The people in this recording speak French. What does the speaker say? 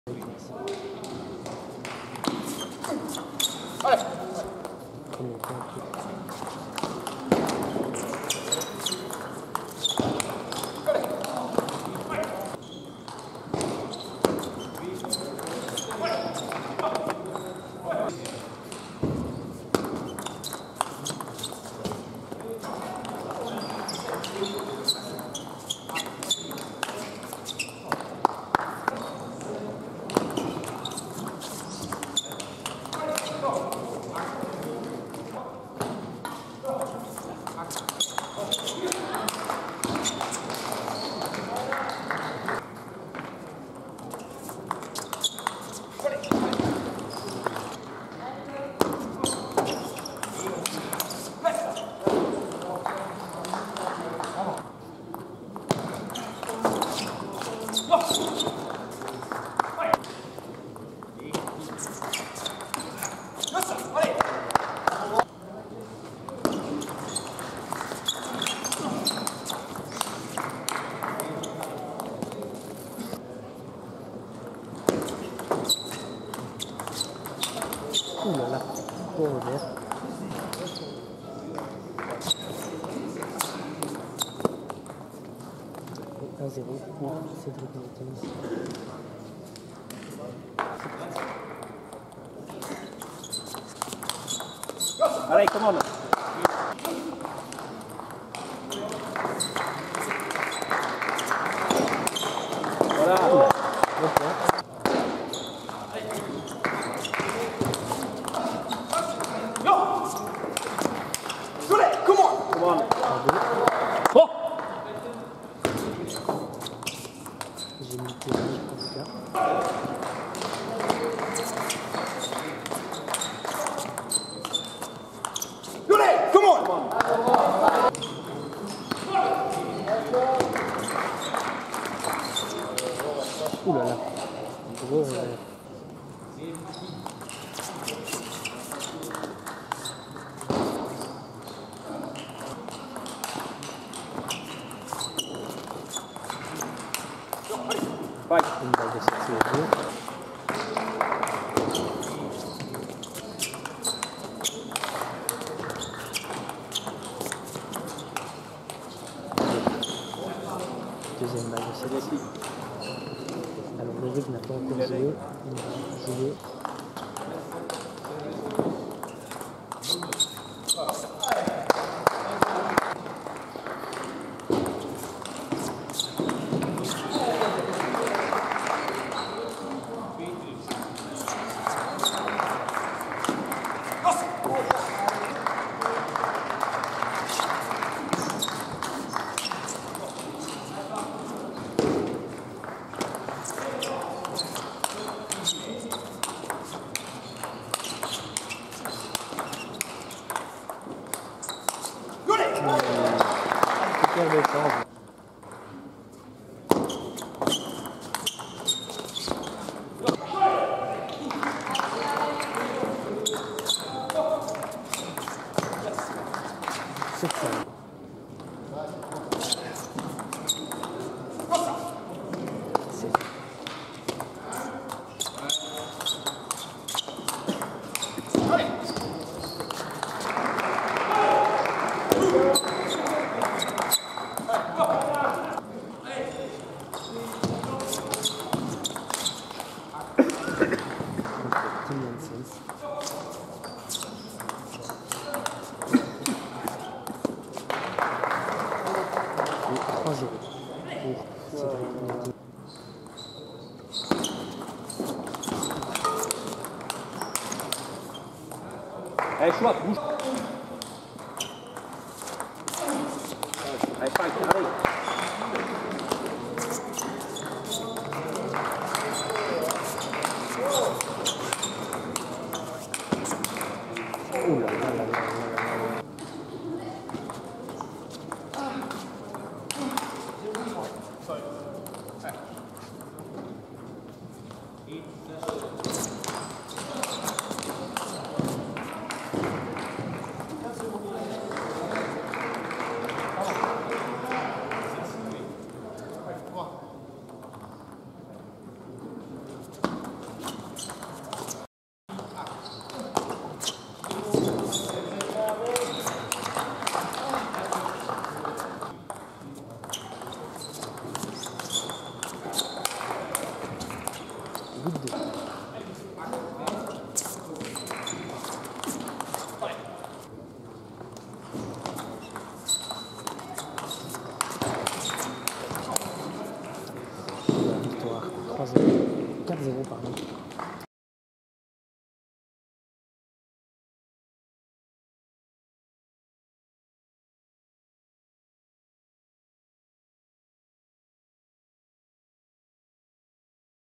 Ouh là là, pour revers. Et 1-0 pour Cédric Martinez. Allez, commande. Voilà. Oh, j'ai mis le pied pour ce cas. Ouh là là, gros revers. Une balle de sortie au jeu. Deuxième balle de sortie. Alors le rig n'a pas encore joué. Il va jouer. Super défense. C'est ça. Allez, choix, bouge. Allez, Franck, allez. Ouh là là là là là. 2. Victoire 3-0. 4-0 pardon.